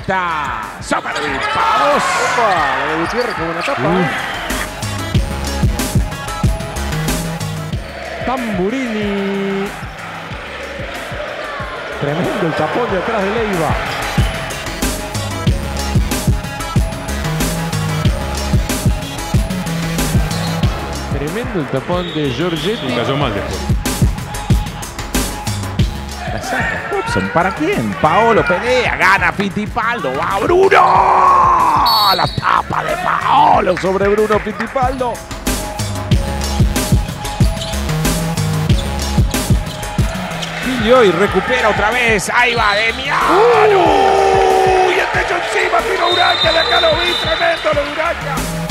Está Somerville para 2. Opa, la de Gutiérrez con buena tapa. Tamburini. Tremendo el tapón de atrás de Leiva. Tremendo el tapón de Giorgetti. Y cayó mal después. La saca Hobson. ¿Para quién? Paolo pelea. Gana Fittipaldo. ¡Va Bruno! La tapa de Paolo sobre Bruno Fittipaldo. Y hoy recupera otra vez. Ahí va Demiano. Y el techo encima. Tiro Uraca. De acá lo vi. Tremendo lo de Uraca.